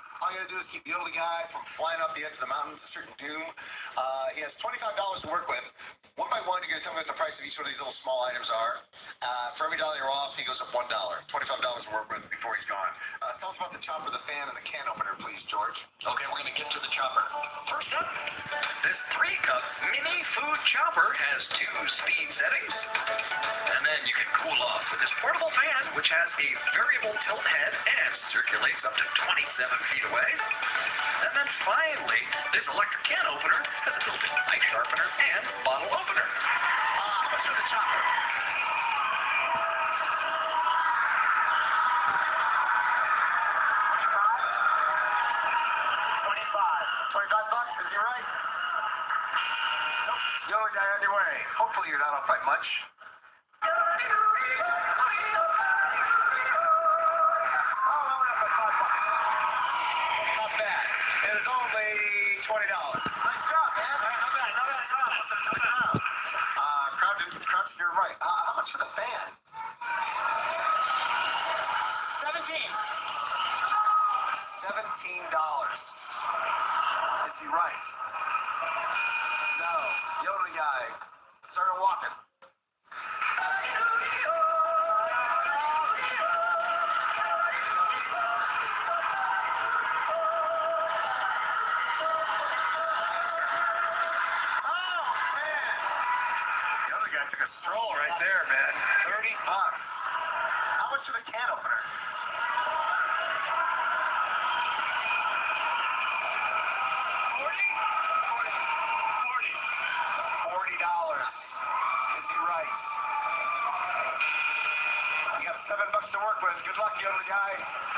All you gotta do is keep the only guy from flying off the edge of the mountains, a certain doom. He has $25 to work with. One by one, you're gonna tell me what the price of each one of these little small items are. For every dollar you're off, he goes up $1. $25 to work with before he's gone. Tell us about the chopper, the fan, and the can opener, please, George. Okay, we're gonna get to the chopper. First up, this 3-cup mini food chopper has 2 speed settings. And then you can cool off with this portable fan, which has a variable tilt head and circulates up to 27 feet away. And then finally, this electric can opener has a built-in knife sharpener and bottle opener. How much for the chopper? $25, is he right? Nope. The other guy on your way. Hopefully you're not off by much. Not bad. It is only $20. Nice job, man. Not bad. Crowd, you're right. How much for the fan? 17. $17. Is he right? No. Yodeling guy started walking. Took a stroll right there, man. $30. How much for the can opener? $40. Is he right? You got $7 to work with. Good luck, yodeling guy.